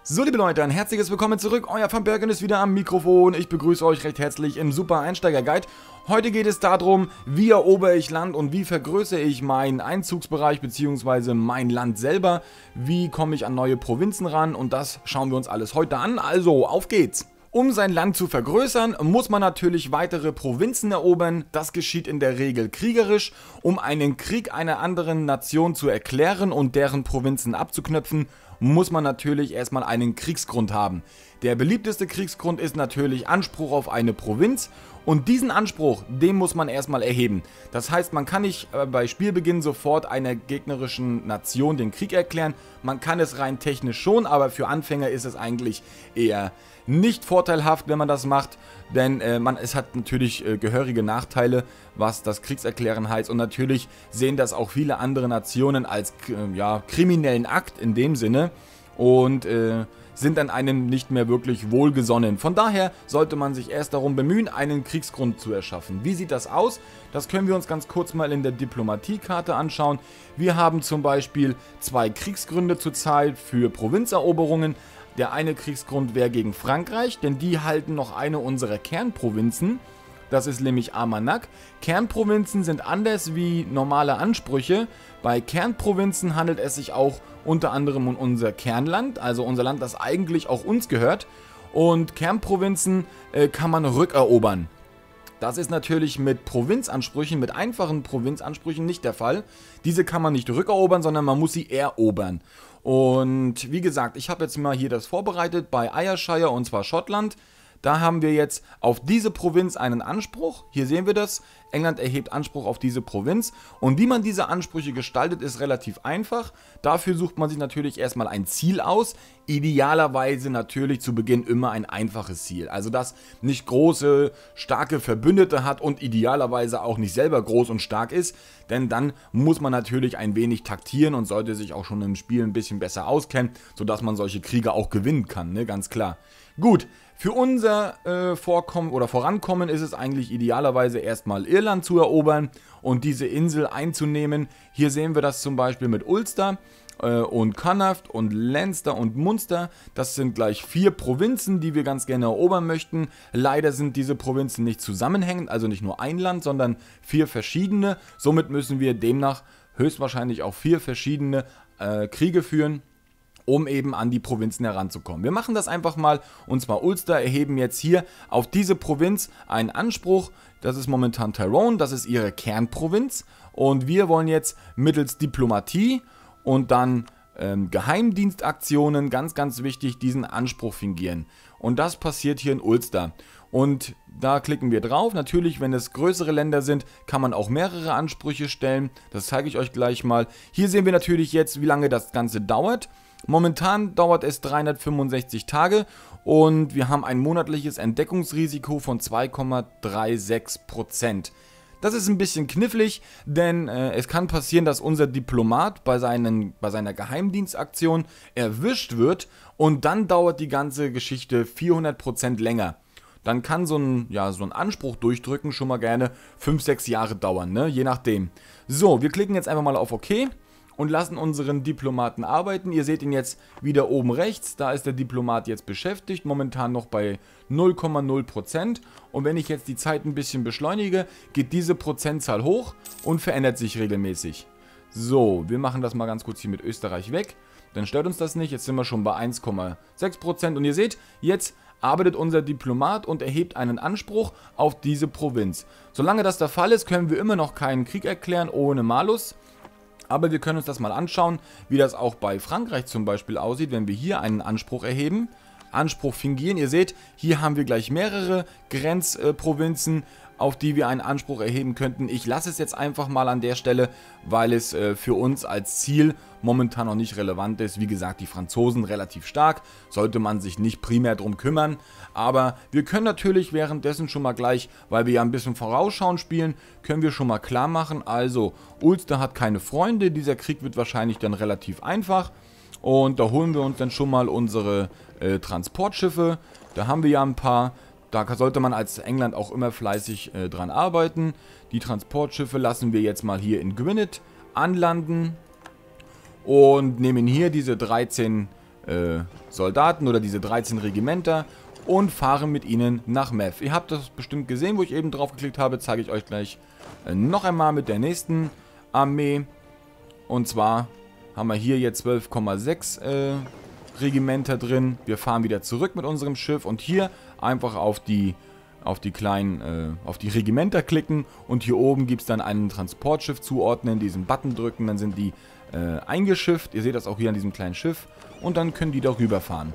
So, liebe Leute, ein herzliches Willkommen zurück. Euer Van Bergen ist wieder am Mikrofon. Ich begrüße euch recht herzlich im Super Einsteiger Guide. Heute geht es darum, wie erobere ich Land und wie vergrößere ich meinen Einzugsbereich bzw. mein Land selber. Wie komme ich an neue Provinzen ran, und das schauen wir uns alles heute an. Also, auf geht's! Um sein Land zu vergrößern, muss man natürlich weitere Provinzen erobern. Das geschieht in der Regel kriegerisch. Um einen Krieg einer anderen Nation zu erklären und deren Provinzen abzuknöpfen, muss man natürlich erstmal einen Kriegsgrund haben. Der beliebteste Kriegsgrund ist natürlich Anspruch auf eine Provinz, und diesen Anspruch, den muss man erstmal erheben. Das heißt, man kann nicht bei Spielbeginn sofort einer gegnerischen Nation den Krieg erklären. Man kann es rein technisch schon, aber für Anfänger ist es eigentlich eher nicht vorteilhaft, wenn man das macht, denn es hat natürlich gehörige Nachteile, was das Kriegserklären heißt, und natürlich sehen das auch viele andere Nationen als kriminellen Akt in dem Sinne und sind an einem nicht mehr wirklich wohlgesonnen. Von daher sollte man sich erst darum bemühen, einen Kriegsgrund zu erschaffen. Wie sieht das aus? Das können wir uns ganz kurz mal in der Diplomatiekarte anschauen. Wir haben zum Beispiel zwei Kriegsgründe zurzeit für Provinzeroberungen. Der eine Kriegsgrund wäre gegen Frankreich, denn die halten noch eine unserer Kernprovinzen. Das ist nämlich Armagnac. Kernprovinzen sind anders wie normale Ansprüche. Bei Kernprovinzen handelt es sich auch unter anderem um unser Kernland, also unser Land, das eigentlich auch uns gehört. Und Kernprovinzen kann man rückerobern. Das ist natürlich mit Provinzansprüchen, mit einfachen Provinzansprüchen nicht der Fall. Diese kann man nicht rückerobern, sondern man muss sie erobern. Und wie gesagt, ich habe jetzt mal hier das vorbereitet bei Ayrshire, und zwar Schottland. Da haben wir jetzt auf diese Provinz einen Anspruch. Hier sehen wir das. England erhebt Anspruch auf diese Provinz. Und wie man diese Ansprüche gestaltet, ist relativ einfach. Dafür sucht man sich natürlich erstmal ein Ziel aus. Idealerweise natürlich zu Beginn immer ein einfaches Ziel. Also das nicht große, starke Verbündete hat und idealerweise auch nicht selber groß und stark ist. Denn dann muss man natürlich ein wenig taktieren und sollte sich auch schon im Spiel ein bisschen besser auskennen, sodass man solche Kriege auch gewinnen kann, ne? Ganz klar. Gut, für unser Vorkommen oder Vorankommen ist es eigentlich idealerweise erstmal Irland zu erobern und diese Insel einzunehmen. Hier sehen wir das zum Beispiel mit Ulster und Connaught und Leinster und Munster. Das sind gleich 4 Provinzen, die wir ganz gerne erobern möchten. Leider sind diese Provinzen nicht zusammenhängend, also nicht nur ein Land, sondern 4 verschiedene. Somit müssen wir demnach höchstwahrscheinlich auch 4 verschiedene Kriege führen, um eben an die Provinzen heranzukommen. Wir machen das einfach mal, und zwar Ulster erheben jetzt hier auf diese Provinz einen Anspruch. Das ist momentan Tyrone, das ist ihre Kernprovinz, und wir wollen jetzt mittels Diplomatie und dann Geheimdienstaktionen, ganz, ganz wichtig, diesen Anspruch fingieren. Und das passiert hier in Ulster. Und da klicken wir drauf. Natürlich, wenn es größere Länder sind, kann man auch mehrere Ansprüche stellen. Das zeige ich euch gleich mal. Hier sehen wir natürlich jetzt, wie lange das Ganze dauert. Momentan dauert es 365 Tage und wir haben ein monatliches Entdeckungsrisiko von 2,36%. Das ist ein bisschen knifflig, denn es kann passieren, dass unser Diplomat bei seiner Geheimdienstaktion erwischt wird, und dann dauert die ganze Geschichte 400% länger. Dann kann so ein Anspruch durchdrücken schon mal gerne 5-6 Jahre dauern, ne? Je nachdem. So, wir klicken jetzt einfach mal auf OK und lassen unseren Diplomaten arbeiten. Ihr seht ihn jetzt wieder oben rechts, da ist der Diplomat jetzt beschäftigt, momentan noch bei 0,0%. Und wenn ich jetzt die Zeit ein bisschen beschleunige, geht diese Prozentzahl hoch und verändert sich regelmäßig. So, wir machen das mal ganz kurz hier mit Österreich weg, dann stört uns das nicht. Jetzt sind wir schon bei 1,6% und ihr seht, jetzt arbeitet unser Diplomat und erhebt einen Anspruch auf diese Provinz. Solange das der Fall ist, können wir immer noch keinen Krieg erklären ohne Malus. Aber wir können uns das mal anschauen, wie das auch bei Frankreich zum Beispiel aussieht, wenn wir hier einen Anspruch erheben. Anspruch fingieren. Ihr seht, hier haben wir gleich mehrere Grenzprovinzen, auf die wir einen Anspruch erheben könnten. Ich lasse es jetzt einfach mal an der Stelle, weil es für uns als Ziel momentan noch nicht relevant ist. Wie gesagt, die Franzosen relativ stark, sollte man sich nicht primär drum kümmern. Aber wir können natürlich währenddessen schon mal gleich, weil wir ja ein bisschen vorausschauend spielen, können wir schon mal klar machen, also Ulster hat keine Freunde, dieser Krieg wird wahrscheinlich dann relativ einfach. Und da holen wir uns dann schon mal unsere Transportschiffe, da haben wir ja ein paar. Da sollte man als England auch immer fleißig dran arbeiten. Die Transportschiffe lassen wir jetzt mal hier in Gwynedd anlanden und nehmen hier diese 13 Soldaten oder diese 13 Regimenter und fahre mit ihnen nach Mev. Ihr habt das bestimmt gesehen, wo ich eben drauf geklickt habe, zeige ich euch gleich noch einmal mit der nächsten Armee. Und zwar haben wir hier jetzt 12,6 Regimenter drin. Wir fahren wieder zurück mit unserem Schiff und hier einfach auf die Regimenter klicken und hier oben gibt es dann ein Transportschiff zuordnen, diesen Button drücken, dann sind die eingeschifft. Ihr seht das auch hier an diesem kleinen Schiff und dann können die da rüberfahren.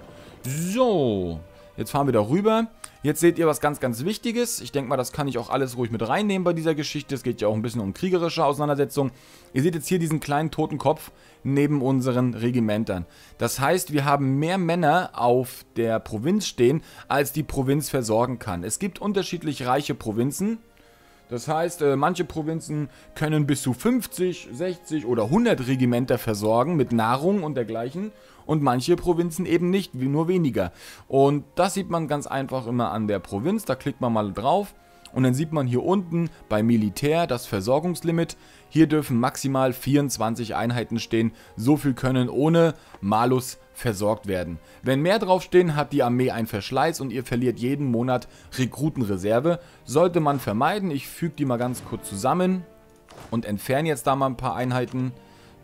So, jetzt fahren wir da rüber. Jetzt seht ihr was ganz, ganz Wichtiges. Ich denke mal, das kann ich auch alles ruhig mit reinnehmen bei dieser Geschichte. Es geht ja auch ein bisschen um kriegerische Auseinandersetzung. Ihr seht jetzt hier diesen kleinen toten Kopf neben unseren Regimentern. Das heißt, wir haben mehr Männer auf der Provinz stehen, als die Provinz versorgen kann. Es gibt unterschiedlich reiche Provinzen. Das heißt, manche Provinzen können bis zu 50, 60 oder 100 Regimenter versorgen mit Nahrung und dergleichen. Und manche Provinzen eben nicht, nur weniger. Und das sieht man ganz einfach immer an der Provinz. Da klickt man mal drauf und dann sieht man hier unten bei Militär das Versorgungslimit. Hier dürfen maximal 24 Einheiten stehen. So viel können ohne Malus versorgt werden. Wenn mehr draufstehen, hat die Armee einen Verschleiß und ihr verliert jeden Monat Rekrutenreserve. Sollte man vermeiden. Ich füge die mal ganz kurz zusammen und entferne jetzt da mal ein paar Einheiten.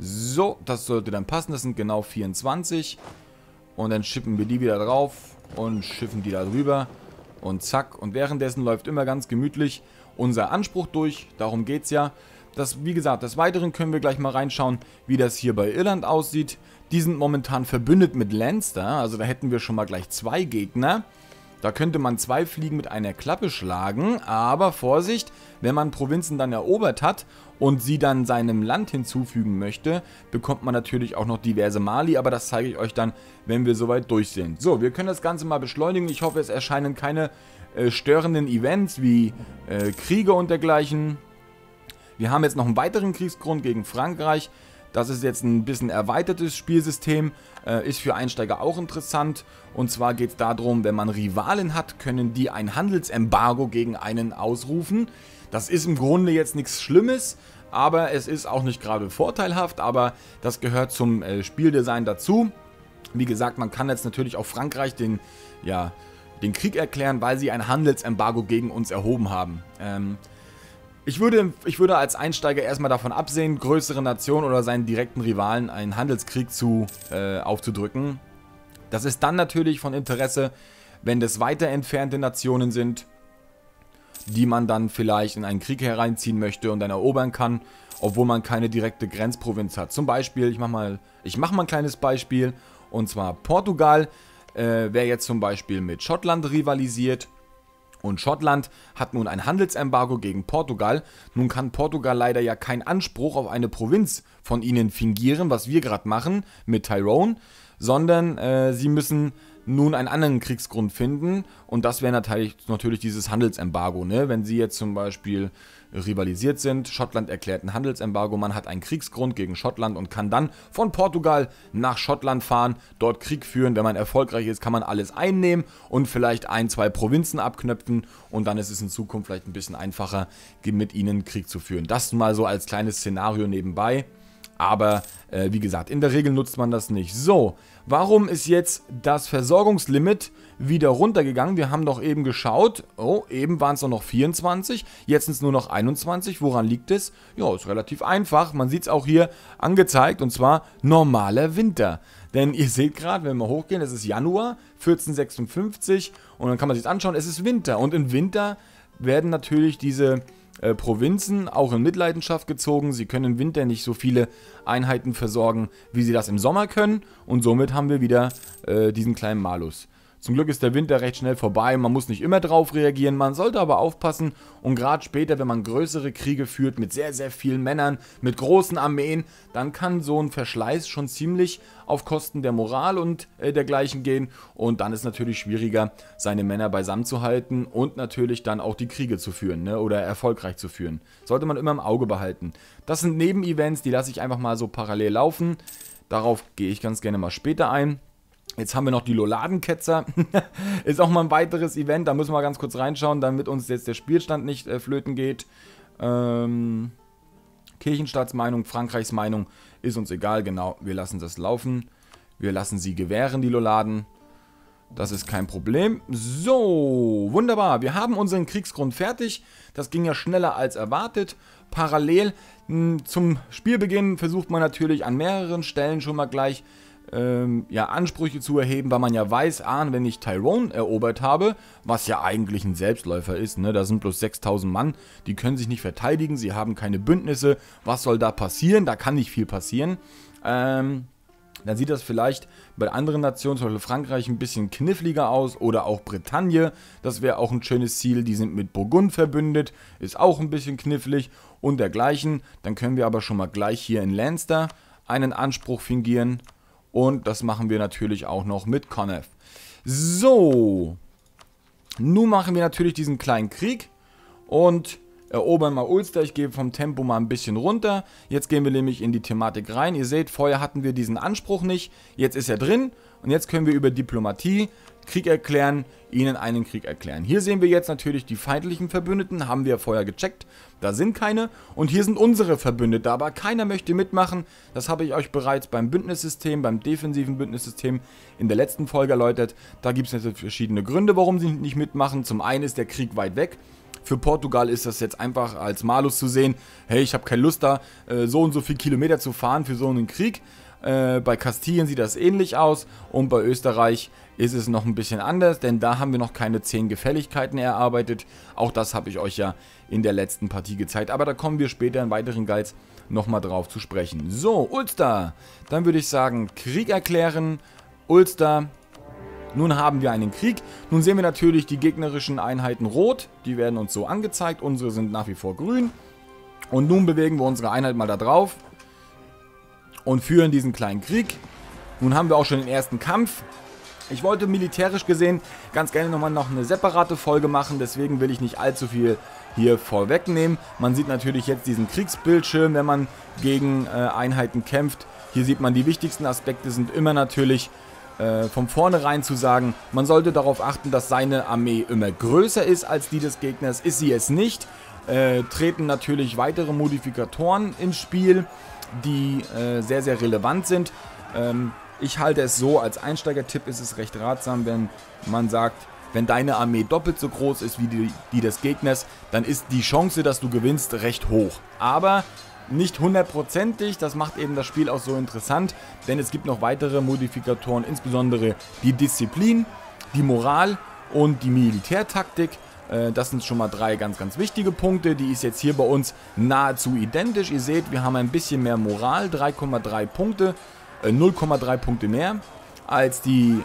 So, das sollte dann passen. Das sind genau 24. Und dann schippen wir die wieder drauf und schiffen die da drüber. Und zack. Und währenddessen läuft immer ganz gemütlich unser Anspruch durch. Darum geht es ja. Wie gesagt, des Weiteren können wir gleich mal reinschauen, wie das hier bei Irland aussieht. Die sind momentan verbündet mit Leinster. Also da hätten wir schon mal gleich 2 Gegner. Da könnte man 2 Fliegen mit einer Klappe schlagen. Aber Vorsicht, wenn man Provinzen dann erobert hat und sie dann seinem Land hinzufügen möchte, bekommt man natürlich auch noch diverse Mali. Aber das zeige ich euch dann, wenn wir soweit durch sind. So, wir können das Ganze mal beschleunigen. Ich hoffe, es erscheinen keine störenden Events wie Kriege und dergleichen. Wir haben jetzt noch einen weiteren Kriegsgrund gegen Frankreich. Das ist jetzt ein bisschen erweitertes Spielsystem, ist für Einsteiger auch interessant. Und zwar geht es darum, wenn man Rivalen hat, können die ein Handelsembargo gegen einen ausrufen. Das ist im Grunde jetzt nichts Schlimmes, aber es ist auch nicht gerade vorteilhaft, aber das gehört zum Spieldesign dazu. Wie gesagt, man kann jetzt natürlich auch Frankreich den Krieg erklären, weil sie ein Handelsembargo gegen uns erhoben haben. Ich würde als Einsteiger erstmal davon absehen, größere Nationen oder seinen direkten Rivalen einen Handelskrieg aufzudrücken. Das ist dann natürlich von Interesse, wenn das weiter entfernte Nationen sind, die man dann vielleicht in einen Krieg hereinziehen möchte und dann erobern kann, obwohl man keine direkte Grenzprovinz hat. Zum Beispiel, ich mach mal ein kleines Beispiel, und zwar Portugal, wer jetzt zum Beispiel mit Schottland rivalisiert. Und Schottland hat nun ein Handelsembargo gegen Portugal. Nun kann Portugal leider ja keinen Anspruch auf eine Provinz von ihnen fingieren, was wir gerade machen mit Tyrone, sondern sie müssen nun einen anderen Kriegsgrund finden. Und das wäre natürlich dieses Handelsembargo, ne? Wenn sie jetzt zum Beispiel rivalisiert sind, Schottland erklärt ein Handelsembargo, man hat einen Kriegsgrund gegen Schottland und kann dann von Portugal nach Schottland fahren, dort Krieg führen. Wenn man erfolgreich ist, kann man alles einnehmen und vielleicht 1, 2 Provinzen abknöpfen und dann ist es in Zukunft vielleicht ein bisschen einfacher, mit ihnen Krieg zu führen. Das mal so als kleines Szenario nebenbei. Aber wie gesagt, in der Regel nutzt man das nicht. So, warum ist jetzt das Versorgungslimit wieder runtergegangen? Wir haben doch eben geschaut, oh, eben waren es noch 24, jetzt sind es nur noch 21. Woran liegt es? Ja, ist relativ einfach. Man sieht es auch hier angezeigt, und zwar normaler Winter. Denn ihr seht gerade, wenn wir hochgehen, es ist Januar 1456 und dann kann man sich anschauen, es ist Winter. Und im Winter werden natürlich diese Provinzen auch in Mitleidenschaft gezogen. Sie können im Winter nicht so viele Einheiten versorgen, wie sie das im Sommer können. Und somit haben wir wieder diesen kleinen Malus. Zum Glück ist der Winter recht schnell vorbei, man muss nicht immer drauf reagieren, man sollte aber aufpassen und gerade später, wenn man größere Kriege führt mit sehr, sehr vielen Männern, mit großen Armeen, dann kann so ein Verschleiß schon ziemlich auf Kosten der Moral und dergleichen gehen und dann ist es natürlich schwieriger, seine Männer beisammen zu halten und natürlich dann auch die Kriege zu führen, ne, oder erfolgreich zu führen. Sollte man immer im Auge behalten. Das sind Nebenevents, die lasse ich einfach mal so parallel laufen, darauf gehe ich ganz gerne mal später ein. Jetzt haben wir noch die Loladenketzer, ist auch mal ein weiteres Event, da müssen wir ganz kurz reinschauen, damit uns jetzt der Spielstand nicht flöten geht. Kirchenstaatsmeinung, Frankreichs Meinung ist uns egal, genau, wir lassen das laufen. Wir lassen sie gewähren, die Loladen. Das ist kein Problem. So, wunderbar. Wir haben unseren Kriegsgrund fertig. Das ging ja schneller als erwartet. Parallel zum Spielbeginn versucht man natürlich an mehreren Stellen schon mal gleich Ansprüche zu erheben, weil man ja weiß, wenn ich Tyrone erobert habe, was ja eigentlich ein Selbstläufer ist, ne? Da sind bloß 6000 Mann, die können sich nicht verteidigen, sie haben keine Bündnisse. Was soll da passieren? Da kann nicht viel passieren. Dann sieht das vielleicht bei anderen Nationen, zum Beispiel Frankreich, ein bisschen kniffliger aus oder auch Bretagne. Das wäre auch ein schönes Ziel. Die sind mit Burgund verbündet, ist auch ein bisschen knifflig und dergleichen. Dann können wir aber schon mal gleich hier in Leinster einen Anspruch fingieren und das machen wir natürlich auch noch mit Conneff. So, nun machen wir natürlich diesen kleinen Krieg und erobern mal Ulster. Ich gehe vom Tempo mal ein bisschen runter. Jetzt gehen wir nämlich in die Thematik rein. Ihr seht, vorher hatten wir diesen Anspruch nicht. Jetzt ist er drin. Und jetzt können wir über Diplomatie Krieg erklären, ihnen einen Krieg erklären. Hier sehen wir jetzt natürlich die feindlichen Verbündeten. Haben wir vorher gecheckt. Da sind keine. Und hier sind unsere Verbündete. Aber keiner möchte mitmachen. Das habe ich euch bereits beim Bündnissystem, beim defensiven Bündnissystem in der letzten Folge erläutert. Da gibt es natürlich verschiedene Gründe, warum sie nicht mitmachen. Zum einen ist der Krieg weit weg. Für Portugal ist das jetzt einfach als Malus zu sehen, hey, ich habe keine Lust da, so und so viele Kilometer zu fahren für so einen Krieg. Bei Kastilien sieht das ähnlich aus und bei Österreich ist es noch ein bisschen anders, denn da haben wir noch keine 10 Gefälligkeiten erarbeitet. Auch das habe ich euch ja in der letzten Partie gezeigt, aber da kommen wir später in weiteren Guides nochmal drauf zu sprechen. So, Ulster, dann würde ich sagen, Krieg erklären, Ulster. Nun haben wir einen Krieg. Nun sehen wir natürlich die gegnerischen Einheiten rot. Die werden uns so angezeigt. Unsere sind nach wie vor grün. Und nun bewegen wir unsere Einheit mal da drauf. Und führen diesen kleinen Krieg. Nun haben wir auch schon den ersten Kampf. Ich wollte militärisch gesehen ganz gerne nochmal eine separate Folge machen. Deswegen will ich nicht allzu viel hier vorwegnehmen. Man sieht natürlich jetzt diesen Kriegsbildschirm, wenn man gegen Einheiten kämpft. Hier sieht man, die wichtigsten Aspekte sind immer natürlich von vornherein zu sagen, man sollte darauf achten, dass seine Armee immer größer ist als die des Gegners. Ist sie es nicht, treten natürlich weitere Modifikatoren ins Spiel, die sehr, sehr relevant sind. Ich halte es so, als Einsteigertipp ist es recht ratsam, wenn man sagt, wenn deine Armee doppelt so groß ist wie die des Gegners, dann ist die Chance, dass du gewinnst, recht hoch. Aber nicht hundertprozentig, das macht eben das Spiel auch so interessant, denn es gibt noch weitere Modifikatoren, insbesondere die Disziplin, die Moral und die Militärtaktik. Das sind schon mal 3 ganz, ganz wichtige Punkte. Die ist jetzt hier bei uns nahezu identisch. Ihr seht, wir haben ein bisschen mehr Moral, 3,3 Punkte, 0,3 Punkte mehr als die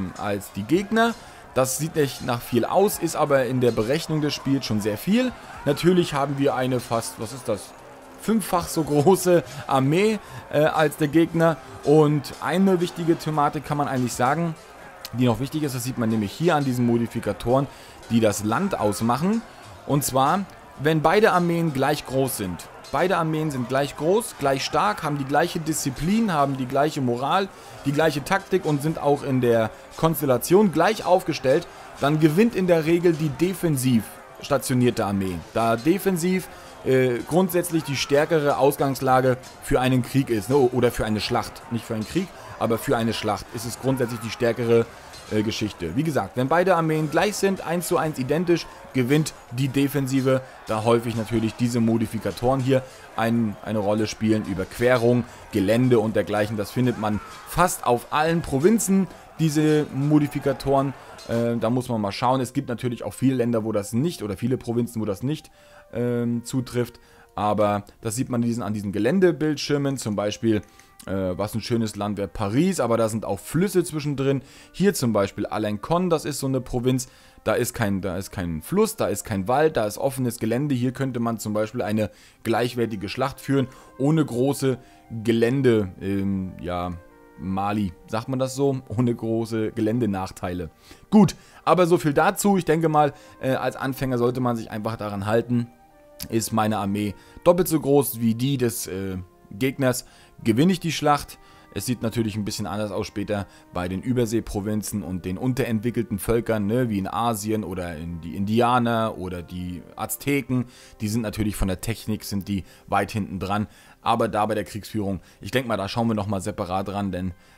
Gegner. Das sieht nicht nach viel aus, ist aber in der Berechnung des Spiels schon sehr viel. Natürlich haben wir eine fast, was ist das? 5-fach so große Armee als der Gegner. Und eine wichtige Thematik kann man eigentlich sagen, die noch wichtig ist, das sieht man nämlich hier an diesen Modifikatoren, die das Land ausmachen. Und zwar, wenn beide Armeen gleich groß sind. Beide Armeen sind gleich groß, gleich stark, haben die gleiche Disziplin, haben die gleiche Moral, die gleiche Taktik und sind auch in der Konstellation gleich aufgestellt, dann gewinnt in der Regel die defensiv stationierte Armee. Da defensiv grundsätzlich die stärkere Ausgangslage für einen Krieg ist, ne? Oder für eine Schlacht. Nicht für einen Krieg, aber für eine Schlacht ist es grundsätzlich die stärkere Geschichte. Wie gesagt, wenn beide Armeen gleich sind, 1:1 identisch, gewinnt die Defensive, da häufig natürlich diese Modifikatoren hier eine Rolle spielen. Überquerung, Gelände und dergleichen, das findet man fast auf allen Provinzen, diese Modifikatoren. Da muss man mal schauen. Es gibt natürlich auch viele Länder, wo das nicht, oder viele Provinzen, wo das nicht zutrifft. Aber das sieht man an diesen Geländebildschirmen. Zum Beispiel, was ein schönes Land wäre, Paris. Aber da sind auch Flüsse zwischendrin. Hier zum Beispiel Alencon, das ist so eine Provinz. Da ist kein Fluss, da ist kein Wald, da ist offenes Gelände. Hier könnte man zum Beispiel eine gleichwertige Schlacht führen, ohne große Gelände, Mali, sagt man das so? Ohne große Geländenachteile. Gut, aber so viel dazu. Ich denke mal, als Anfänger sollte man sich einfach daran halten, ist meine Armee doppelt so groß wie die des Gegners, gewinne ich die Schlacht. Es sieht natürlich ein bisschen anders aus später bei den Überseeprovinzen und den unterentwickelten Völkern, ne, wie in Asien oder in die Indianer oder die Azteken. Die sind natürlich von der Technik, sind die weit hinten dran. Aber da bei der Kriegsführung, ich denke mal, da schauen wir nochmal separat dran, denn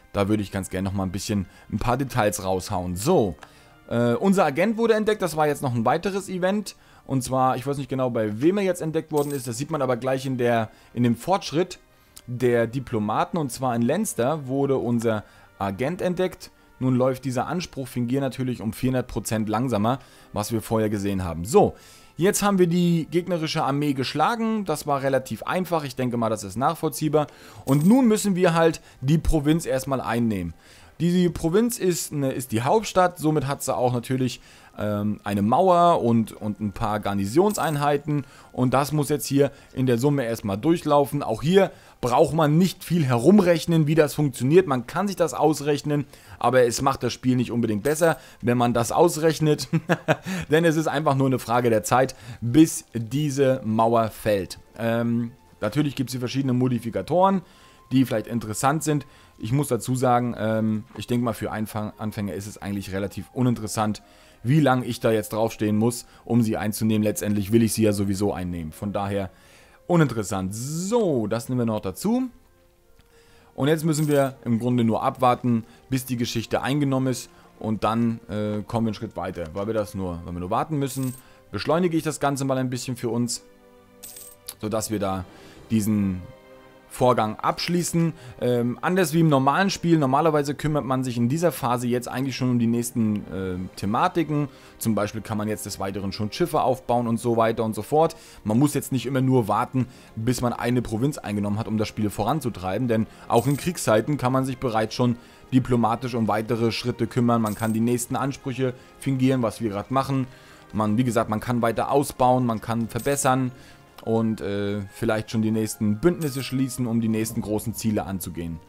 Da würde ich ganz gerne nochmal ein paar Details raushauen. So, unser Agent wurde entdeckt, das war jetzt noch ein weiteres Event. Und zwar, ich weiß nicht genau, bei wem er jetzt entdeckt worden ist, das sieht man aber gleich in dem Fortschritt der Diplomaten. Und zwar in Leinster wurde unser Agent entdeckt. Nun läuft dieser Anspruch Fingier natürlich um 400% langsamer, was wir vorher gesehen haben. So, jetzt haben wir die gegnerische Armee geschlagen. Das war relativ einfach. Ich denke mal, das ist nachvollziehbar. Und nun müssen wir halt die Provinz erstmal einnehmen. Die Provinz ist die Hauptstadt. Somit hat sie auch natürlich eine Mauer und ein paar Garnisonseinheiten. Und das muss jetzt hier in der Summe erstmal durchlaufen. Auch hier braucht man nicht viel herumrechnen, wie das funktioniert. Man kann sich das ausrechnen, aber es macht das Spiel nicht unbedingt besser, wenn man das ausrechnet. Denn es ist einfach nur eine Frage der Zeit, bis diese Mauer fällt. Natürlich gibt es hier verschiedene Modifikatoren, die vielleicht interessant sind. Ich muss dazu sagen, ich denke mal, für Anfänger ist es eigentlich relativ uninteressant, wie lange ich da jetzt draufstehen muss, um sie einzunehmen. Letztendlich will ich sie ja sowieso einnehmen. Von daher uninteressant. So, das nehmen wir noch dazu. Und jetzt müssen wir im Grunde nur abwarten, bis die Geschichte eingenommen ist. Und dann kommen wir einen Schritt weiter. Weil wir nur warten müssen, beschleunige ich das Ganze mal ein bisschen für uns, sodass wir da diesen Vorgang abschließen. Anders wie im normalen Spiel, normalerweise kümmert man sich in dieser Phase jetzt eigentlich schon um die nächsten Thematiken. Zum Beispiel kann man jetzt des Weiteren schon Schiffe aufbauen und so weiter und so fort. Man muss jetzt nicht immer nur warten, bis man eine Provinz eingenommen hat, um das Spiel voranzutreiben, denn auch in Kriegszeiten kann man sich bereits schon diplomatisch um weitere Schritte kümmern. Man kann die nächsten Ansprüche fingieren, was wir gerade machen. Wie gesagt, man kann weiter ausbauen, man kann verbessern und vielleicht schon die nächsten Bündnisse schließen, um die nächsten großen Ziele anzugehen.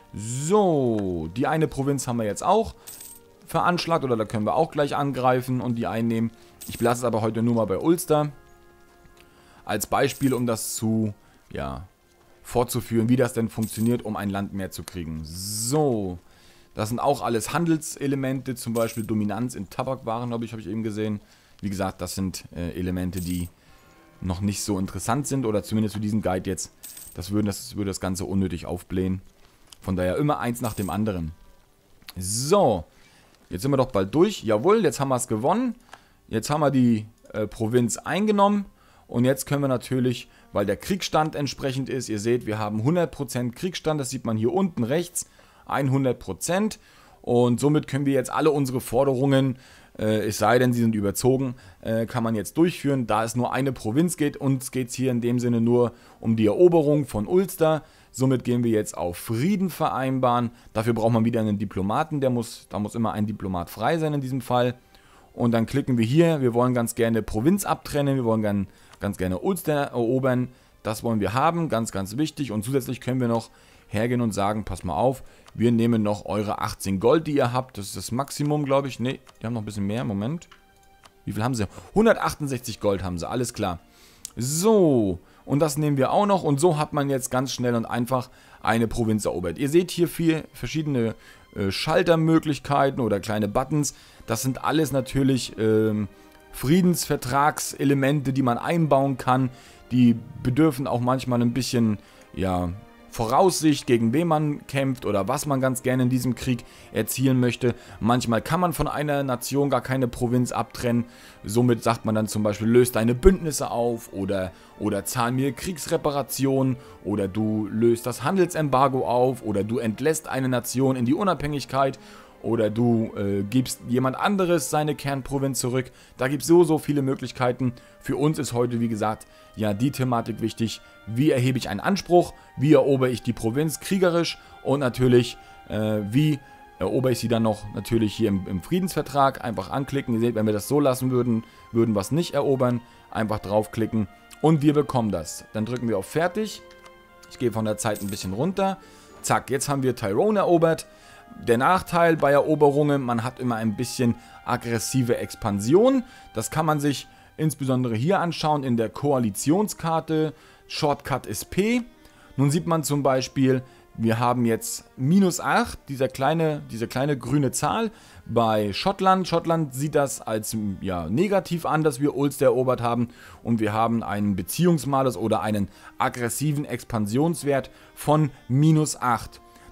So, die eine Provinz haben wir jetzt auch veranschlagt, oder da können wir auch gleich angreifen und die einnehmen. Ich belasse es aber heute nur mal bei Ulster als Beispiel, um das fortzuführen, wie das denn funktioniert, um ein Land mehr zu kriegen. So, das sind auch alles Handelselemente, zum Beispiel Dominanz in Tabakwaren, habe ich eben gesehen. Wie gesagt, das sind Elemente, die noch nicht so interessant sind, oder zumindest für diesen Guide jetzt. Das würde das Ganze unnötig aufblähen. Von daher immer eins nach dem anderen. So, jetzt sind wir doch bald durch. Jawohl, jetzt haben wir es gewonnen. Jetzt haben wir die Provinz eingenommen. Und jetzt können wir natürlich, weil der Kriegsstand entsprechend ist, ihr seht, wir haben 100% Kriegsstand, das sieht man hier unten rechts, 100%. Und somit können wir jetzt alle unsere Forderungen, es sei denn, sie sind überzogen, kann man jetzt durchführen, da es nur eine Provinz geht. Uns geht es hier in dem Sinne nur um die Eroberung von Ulster. Somit gehen wir jetzt auf Frieden vereinbaren. Dafür braucht man wieder einen Diplomaten, da muss immer ein Diplomat frei sein in diesem Fall. Und dann klicken wir hier, wir wollen ganz gerne Provinz abtrennen, wir wollen ganz gerne Ulster erobern. Das wollen wir haben, ganz, ganz wichtig. Und zusätzlich können wir noch hergehen und sagen, pass mal auf, wir nehmen noch eure 18 Gold, die ihr habt. Das ist das Maximum, glaube ich. Ne, die haben noch ein bisschen mehr. Moment. Wie viel haben sie? 168 Gold haben sie, alles klar. So, und das nehmen wir auch noch. Und so hat man jetzt ganz schnell und einfach eine Provinz erobert. Ihr seht hier 4 verschiedene Schaltermöglichkeiten oder kleine Buttons. Das sind alles natürlich Friedensvertragselemente, die man einbauen kann. Die bedürfen auch manchmal ein bisschen, Voraussicht, gegen wen man kämpft oder was man ganz gerne in diesem Krieg erzielen möchte. Manchmal kann man von einer Nation gar keine Provinz abtrennen. Somit sagt man dann zum Beispiel, löst deine Bündnisse auf oder zahl mir Kriegsreparationen oder du löst das Handelsembargo auf oder du entlässt eine Nation in die Unabhängigkeit oder du gibst jemand anderes seine Kernprovinz zurück. Da gibt es so viele Möglichkeiten. Für uns ist heute, wie gesagt, die Thematik wichtig. Wie erhebe ich einen Anspruch? Wie erobere ich die Provinz kriegerisch? Und natürlich, wie erobere ich sie dann noch natürlich hier im Friedensvertrag? Einfach anklicken. Ihr seht, wenn wir das so lassen würden, würden wir es nicht erobern. Einfach draufklicken und wir bekommen das. Dann drücken wir auf Fertig. Ich gehe von der Zeit ein bisschen runter. Zack, jetzt haben wir Tyrone erobert. Der Nachteil bei Eroberungen, man hat immer ein bisschen aggressive Expansion. Das kann man sich insbesondere hier anschauen in der Koalitionskarte. Shortcut ist P. Nun sieht man zum Beispiel, wir haben jetzt -8, diese kleine grüne Zahl bei Schottland. Schottland sieht das als negativ an, dass wir Ulster erobert haben. Und wir haben einen Beziehungsmalus oder einen aggressiven Expansionswert von -8.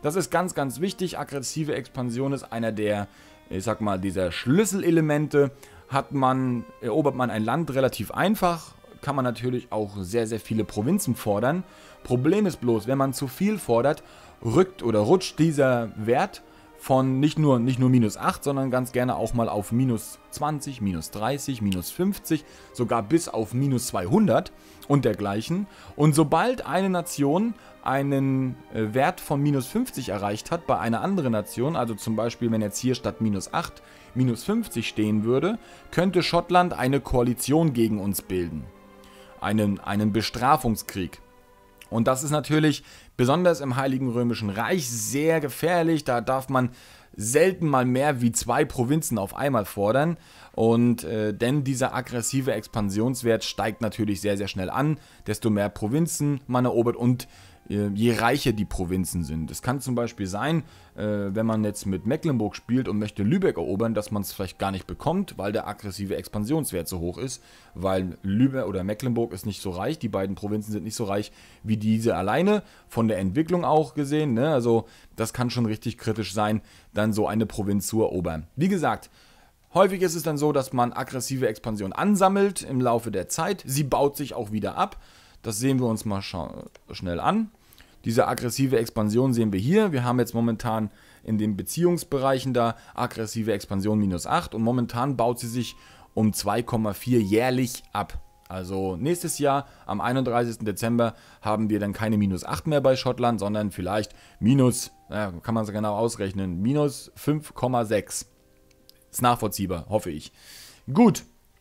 Das ist ganz, ganz wichtig. Aggressive Expansion ist einer der, ich sag mal, dieser Schlüsselelemente. Erobert man ein Land relativ einfach, kann man natürlich auch sehr, sehr viele Provinzen fordern. Problem ist bloß, wenn man zu viel fordert, rutscht dieser Wert von nicht nur -8, sondern ganz gerne auch mal auf -20, -30, -50, sogar bis auf -200 und dergleichen. Und sobald eine Nation einen Wert von -50 erreicht hat bei einer anderen Nation, also zum Beispiel wenn jetzt hier statt -8 -50 stehen würde, könnte Schottland eine Koalition gegen uns bilden. Einen Bestrafungskrieg. Und das ist natürlich besonders im Heiligen Römischen Reich sehr gefährlich. Da darf man selten mal mehr wie 2 Provinzen auf einmal fordern. Und denn dieser aggressive Expansionswert steigt natürlich sehr, sehr schnell an. Desto mehr Provinzen man erobert und je reicher die Provinzen sind. Es kann zum Beispiel sein, wenn man jetzt mit Mecklenburg spielt und möchte Lübeck erobern, dass man es vielleicht gar nicht bekommt, weil der aggressive Expansionswert so hoch ist, weil Lübeck oder Mecklenburg ist nicht so reich, die beiden Provinzen sind nicht so reich wie diese alleine, von der Entwicklung auch gesehen, ne? Also das kann schon richtig kritisch sein, dann so eine Provinz zu erobern. Wie gesagt, häufig ist es dann so, dass man aggressive Expansion ansammelt im Laufe der Zeit, sie baut sich auch wieder ab. Das sehen wir uns mal schnell an. Diese aggressive Expansion sehen wir hier. Wir haben jetzt momentan in den Beziehungsbereichen da aggressive Expansion -8 und momentan baut sie sich um 2,4 jährlich ab. Also nächstes Jahr am 31. Dezember haben wir dann keine -8 mehr bei Schottland, sondern vielleicht kann man es genau ausrechnen, -5,6. Ist nachvollziehbar, hoffe ich. Gut.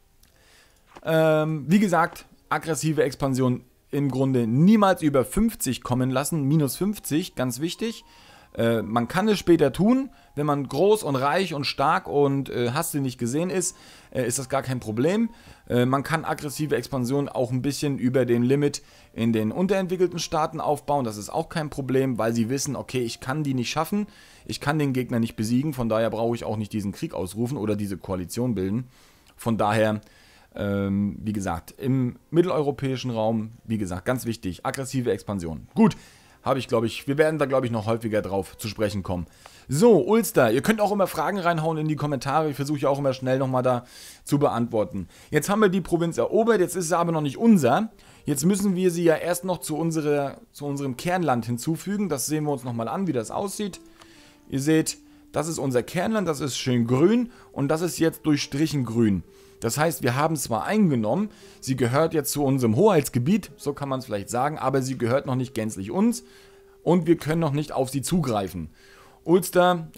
Wie gesagt, aggressive Expansion im Grunde niemals über 50 kommen lassen, -50, ganz wichtig. Man kann es später tun, wenn man groß und reich und stark und hast du nicht gesehen ist das gar kein Problem. Man kann aggressive Expansion auch ein bisschen über dem Limit in den unterentwickelten Staaten aufbauen, das ist auch kein Problem, weil sie wissen, okay, ich kann die nicht schaffen, ich kann den Gegner nicht besiegen, von daher brauche ich auch nicht diesen Krieg ausrufen oder diese Koalition bilden. Von daher wie gesagt, im mitteleuropäischen Raum, wie gesagt, ganz wichtig, aggressive Expansion. Gut, wir werden da, glaube ich, noch häufiger drauf zu sprechen kommen. So, Ulster, ihr könnt auch immer Fragen reinhauen in die Kommentare, ich versuche ja auch immer schnell nochmal da zu beantworten. Jetzt haben wir die Provinz erobert, jetzt ist sie aber noch nicht unser. Jetzt müssen wir sie ja erst noch zu unserem Kernland hinzufügen, das sehen wir uns nochmal an, wie das aussieht. Ihr seht, das ist unser Kernland, das ist schön grün und das ist jetzt durchstrichen grün. Das heißt, wir haben zwar eingenommen, sie gehört jetzt zu unserem Hoheitsgebiet, so kann man es vielleicht sagen, aber sie gehört noch nicht gänzlich uns und wir können noch nicht auf sie zugreifen. Ulster,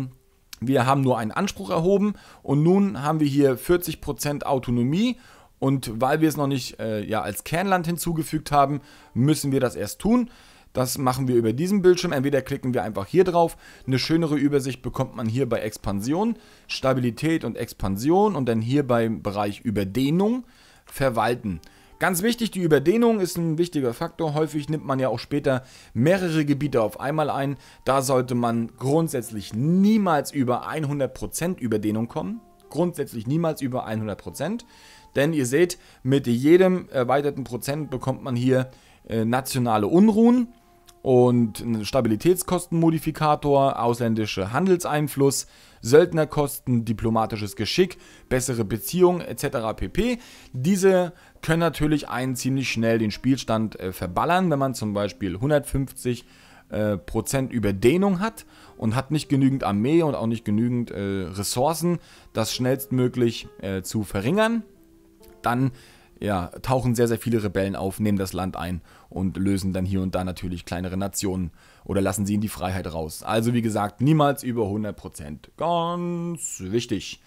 wir haben nur einen Anspruch erhoben und nun haben wir hier 40% Autonomie und weil wir es noch nicht als Kernland hinzugefügt haben, müssen wir das erst tun. Das machen wir über diesen Bildschirm. Entweder klicken wir einfach hier drauf. Eine schönere Übersicht bekommt man hier bei Expansion, Stabilität und Expansion und dann hier beim Bereich Überdehnung, Verwalten. Ganz wichtig, die Überdehnung ist ein wichtiger Faktor. Häufig nimmt man ja auch später mehrere Gebiete auf einmal ein. Da sollte man grundsätzlich niemals über 100% Überdehnung kommen. Grundsätzlich niemals über 100%. Denn ihr seht, mit jedem erweiterten Prozent bekommt man hier nationale Unruhen und einen Stabilitätskostenmodifikator, ausländische Handelseinfluss, Söldnerkosten, diplomatisches Geschick, bessere Beziehungen etc. pp. Diese können natürlich einen ziemlich schnell den Spielstand verballern, wenn man zum Beispiel 150% Überdehnung hat und hat nicht genügend Armee und auch nicht genügend Ressourcen, das schnellstmöglich zu verringern. Dann tauchen sehr, sehr viele Rebellen auf, nehmen das Land ein und lösen dann hier und da natürlich kleinere Nationen oder lassen sie in die Freiheit raus. Also wie gesagt, niemals über 100%. Ganz wichtig.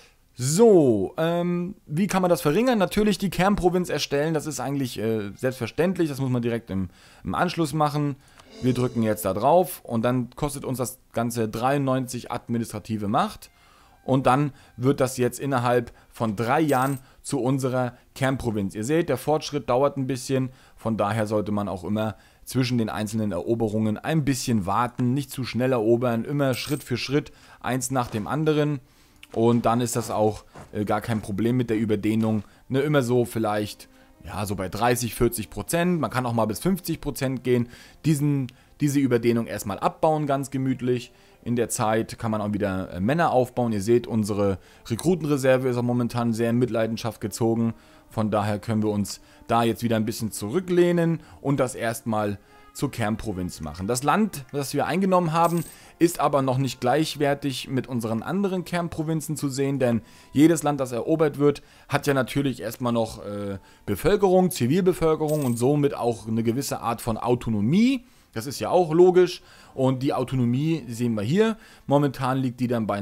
So, wie kann man das verringern? Natürlich die Kernprovinz erstellen, das ist eigentlich selbstverständlich, das muss man direkt im Anschluss machen. Wir drücken jetzt da drauf und dann kostet uns das Ganze 93 administrative Macht. Und dann wird das jetzt innerhalb von 3 Jahren zu unserer Kernprovinz. Ihr seht, der Fortschritt dauert ein bisschen. Von daher sollte man auch immer zwischen den einzelnen Eroberungen ein bisschen warten. Nicht zu schnell erobern, immer Schritt für Schritt, eins nach dem anderen. Und dann ist das auch gar kein Problem mit der Überdehnung. Ne, immer so vielleicht, so bei 30-40%. Man kann auch mal bis 50% gehen. diese Überdehnung erstmal abbauen, ganz gemütlich. In der Zeit kann man auch wieder Männer aufbauen. Ihr seht, unsere Rekrutenreserve ist auch momentan sehr in Mitleidenschaft gezogen. Von daher können wir uns da jetzt wieder ein bisschen zurücklehnen und das erstmal zur Kernprovinz machen. Das Land, das wir eingenommen haben, ist aber noch nicht gleichwertig mit unseren anderen Kernprovinzen zu sehen, denn jedes Land, das erobert wird, hat ja natürlich erstmal noch Bevölkerung, Zivilbevölkerung und somit auch eine gewisse Art von Autonomie. Das ist ja auch logisch und die Autonomie sehen wir hier. Momentan liegt die dann bei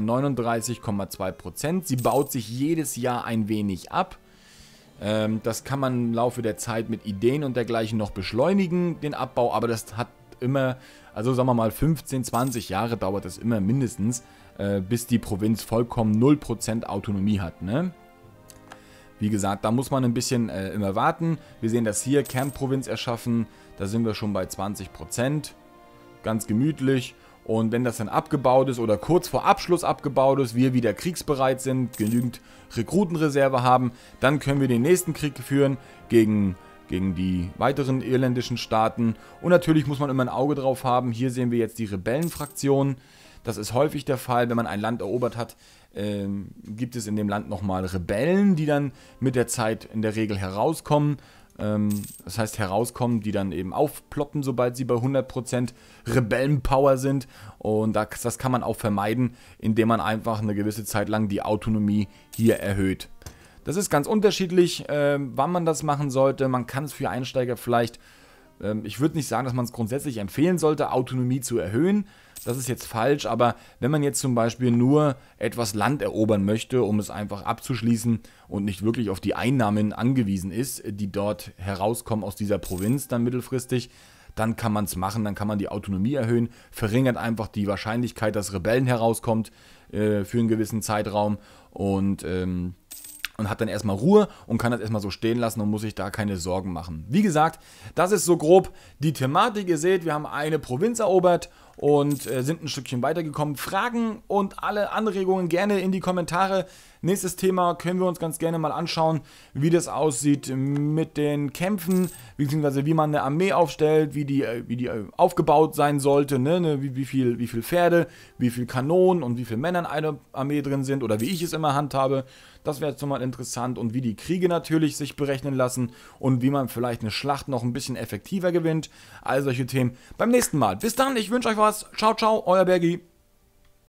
39,2%. Sie baut sich jedes Jahr ein wenig ab. Das kann man im Laufe der Zeit mit Ideen und dergleichen noch beschleunigen, den Abbau, aber das hat immer, also sagen wir mal 15, 20 Jahre dauert es immer mindestens, bis die Provinz vollkommen 0% Autonomie hat, ne? Wie gesagt, da muss man ein bisschen immer warten. Wir sehen das hier, Kernprovinz erschaffen, da sind wir schon bei 20%, ganz gemütlich. Und wenn das dann abgebaut ist oder kurz vor Abschluss abgebaut ist, wir wieder kriegsbereit sind, genügend Rekrutenreserve haben, dann können wir den nächsten Krieg führen gegen die weiteren irländischen Staaten. Und natürlich muss man immer ein Auge drauf haben. Hier sehen wir jetzt die Rebellenfraktion. Das ist häufig der Fall, wenn man ein Land erobert hat, gibt es in dem Land nochmal Rebellen, die dann mit der Zeit in der Regel herauskommen. Das heißt herauskommen, die dann eben aufploppen, sobald sie bei 100% Rebellenpower sind. Und das kann man auch vermeiden, indem man einfach eine gewisse Zeit lang die Autonomie hier erhöht. Das ist ganz unterschiedlich, wann man das machen sollte. Man kann es für Einsteiger vielleicht, ich würde nicht sagen, dass man es grundsätzlich empfehlen sollte, Autonomie zu erhöhen. Das ist jetzt falsch, aber wenn man jetzt zum Beispiel nur etwas Land erobern möchte, um es einfach abzuschließen und nicht wirklich auf die Einnahmen angewiesen ist, die dort herauskommen aus dieser Provinz dann mittelfristig, dann kann man es machen, dann kann man die Autonomie erhöhen, verringert einfach die Wahrscheinlichkeit, dass Rebellen herauskommt für einen gewissen Zeitraum und hat dann erstmal Ruhe und kann das erstmal so stehen lassen und muss sich da keine Sorgen machen. Wie gesagt, das ist so grob die Thematik. Ihr seht, wir haben eine Provinz erobert und sind ein Stückchen weitergekommen. Fragen und alle Anregungen gerne in die Kommentare. Nächstes Thema können wir uns ganz gerne mal anschauen, wie das aussieht mit den Kämpfen, beziehungsweise wie man eine Armee aufstellt, wie die aufgebaut sein sollte, ne? Wie viel Pferde, wie viel Kanonen und wie viele Männer in einer Armee drin sind oder wie ich es immer handhabe. Das wäre jetzt nochmal interessant und wie die Kriege natürlich sich berechnen lassen und wie man vielleicht eine Schlacht noch ein bisschen effektiver gewinnt. All solche Themen beim nächsten Mal. Bis dann, ich wünsche euch was. Ciao, ciao, euer Bergi.